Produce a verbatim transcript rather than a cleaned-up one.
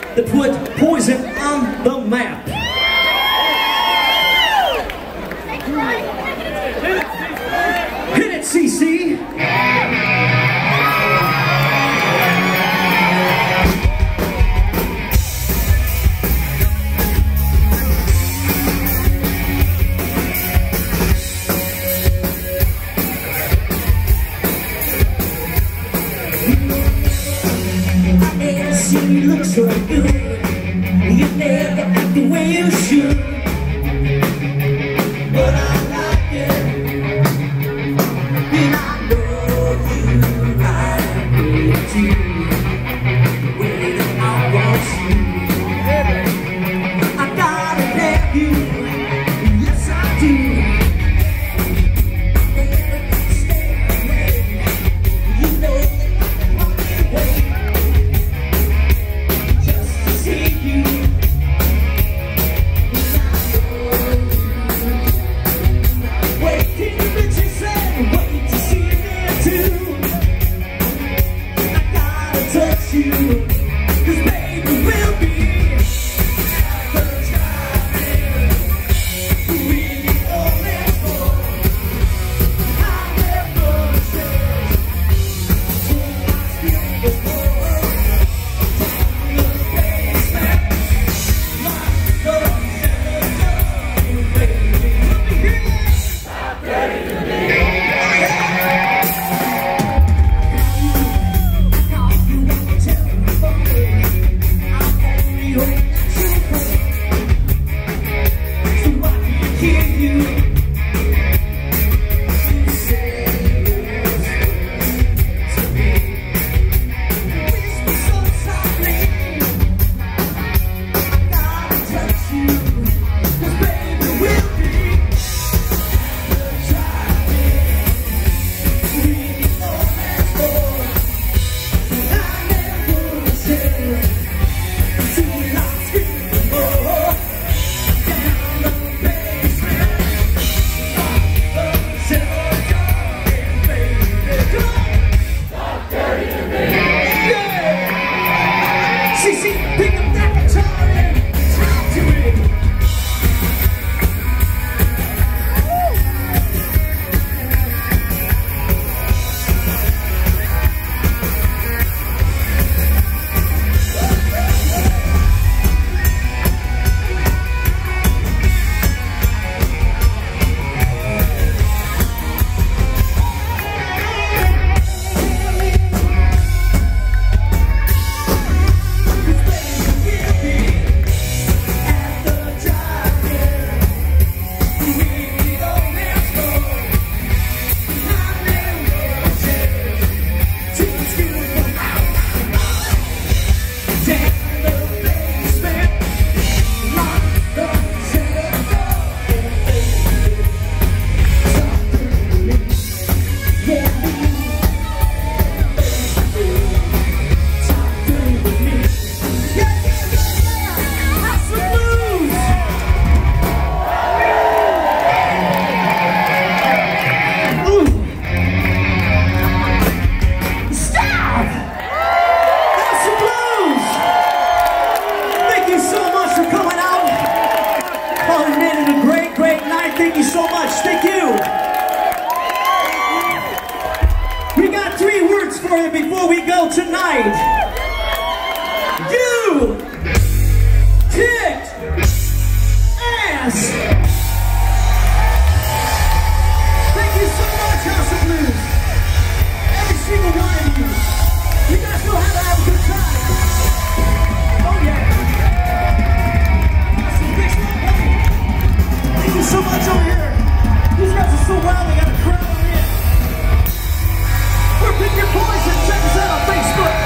that put Poison on the map. Hit it, C C. You look so good, you never act the way you should, but I like it, and I know you like it too, the way that I want you, I gotta have you, yes I do. Thank you so much. Thank you. We got three words for you before we go tonight. You kicked ass. Thank you so much, House of Blues. Every single one of you. You guys know how to have a good time. Oh yeah. Awesome. Big smile, buddy. Thank you so much over here. These guys are so wild, they got a crowd on in. We're Pick Your Poison. Check us out on Facebook.